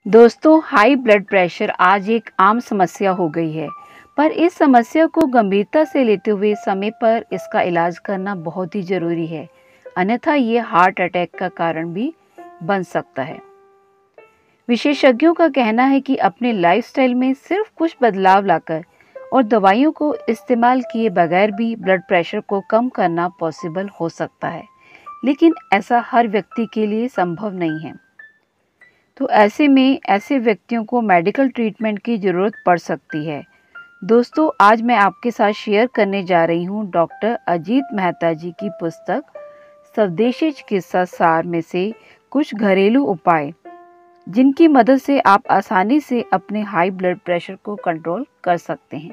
दोस्तों, high blood pressure आज एक आम समस्या हो गई है, पर इस समस्या को गंभीरता से लेते हुए समय पर इसका इलाज करना बहुत ही ज़रूरी है, अन्यथा ये हार्ट अटैक का कारण भी बन सकता है। विशेषज्ञों का कहना है कि अपने लाइफस्टाइल में सिर्फ कुछ बदलाव लाकर और दवाइयों को इस्तेमाल किए बगैर भी ब्लड प्रेशर को कम करना पॉसिबल हो सकता है, लेकिन ऐसा हर व्यक्ति के लिए संभव नहीं है। तो ऐसे में ऐसे व्यक्तियों को मेडिकल ट्रीटमेंट की ज़रूरत पड़ सकती है। दोस्तों, आज मैं आपके साथ शेयर करने जा रही हूँ डॉक्टर अजीत मेहता जी की पुस्तक स्वदेशी चिकित्सा सार में से कुछ घरेलू उपाय, जिनकी मदद से आप आसानी से अपने हाई ब्लड प्रेशर को कंट्रोल कर सकते हैं।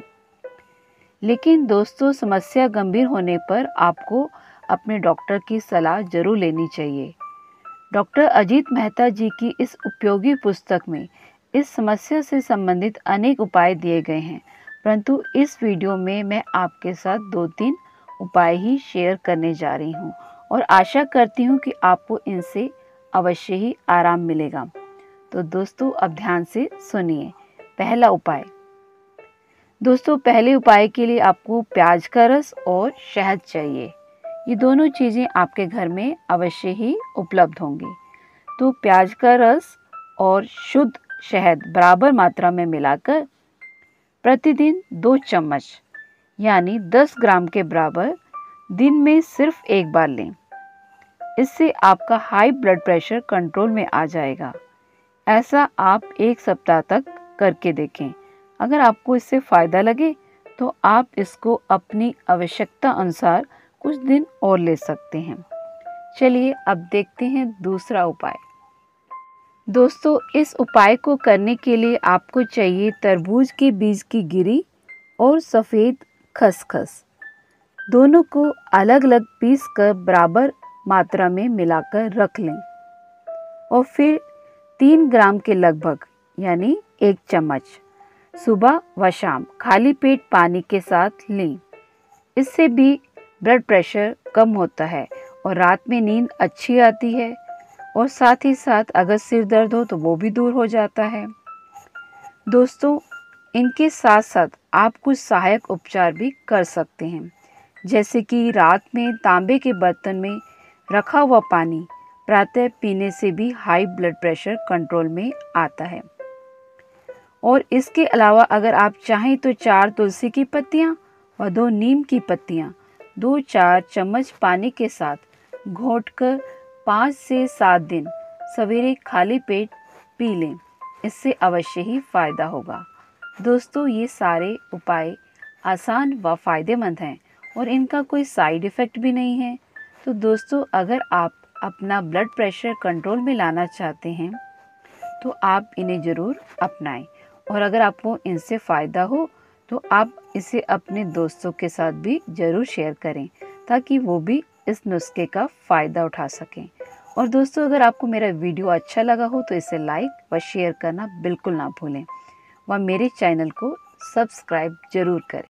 लेकिन दोस्तों, समस्या गंभीर होने पर आपको अपने डॉक्टर की सलाह जरूर लेनी चाहिए। डॉक्टर अजीत मेहता जी की इस उपयोगी पुस्तक में इस समस्या से संबंधित अनेक उपाय दिए गए हैं, परंतु इस वीडियो में मैं आपके साथ 2-3 उपाय ही शेयर करने जा रही हूं और आशा करती हूं कि आपको इनसे अवश्य ही आराम मिलेगा। तो दोस्तों, अब ध्यान से सुनिए। पहला उपाय। दोस्तों, पहले उपाय के लिए आपको प्याज का रस और शहद चाहिए। ये दोनों चीज़ें आपके घर में अवश्य ही उपलब्ध होंगी। तो प्याज का रस और शुद्ध शहद बराबर मात्रा में मिलाकर प्रतिदिन 2 चम्मच यानी 10 ग्राम के बराबर दिन में सिर्फ एक बार लें। इससे आपका हाई ब्लड प्रेशर कंट्रोल में आ जाएगा। ऐसा आप 1 सप्ताह तक करके देखें। अगर आपको इससे फ़ायदा लगे तो आप इसको अपनी आवश्यकता अनुसार कुछ दिन और ले सकते हैं। चलिए अब देखते हैं दूसरा उपाय। दोस्तों, इस उपाय को करने के लिए आपको चाहिए तरबूज के बीज की गिरी और सफ़ेद खसखस। दोनों को अलग अलग पीस कर बराबर मात्रा में मिलाकर रख लें और फिर 3 ग्राम के लगभग यानी 1 चम्मच सुबह व शाम खाली पेट पानी के साथ लें। इससे भी ब्लड प्रेशर कम होता है और रात में नींद अच्छी आती है और साथ ही साथ अगर सिर दर्द हो तो वो भी दूर हो जाता है। दोस्तों, इनके साथ साथ आप कुछ सहायक उपचार भी कर सकते हैं, जैसे कि रात में तांबे के बर्तन में रखा हुआ पानी प्रातः पीने से भी हाई ब्लड प्रेशर कंट्रोल में आता है। और इसके अलावा अगर आप चाहें तो 4 तुलसी की पत्तियां और 2 नीम की पत्तियां 2-4 चम्मच पानी के साथ घोटकर 5 से 7 दिन सवेरे खाली पेट पी लें। इससे अवश्य ही फ़ायदा होगा। दोस्तों, ये सारे उपाय आसान व फ़ायदेमंद हैं और इनका कोई साइड इफ़ेक्ट भी नहीं है। तो दोस्तों, अगर आप अपना ब्लड प्रेशर कंट्रोल में लाना चाहते हैं तो आप इन्हें ज़रूर अपनाएं और अगर आपको इनसे फ़ायदा हो तो आप इसे अपने दोस्तों के साथ भी ज़रूर शेयर करें, ताकि वो भी इस नुस्खे का फ़ायदा उठा सकें। और दोस्तों, अगर आपको मेरा वीडियो अच्छा लगा हो तो इसे लाइक व शेयर करना बिल्कुल ना भूलें व मेरे चैनल को सब्सक्राइब ज़रूर करें।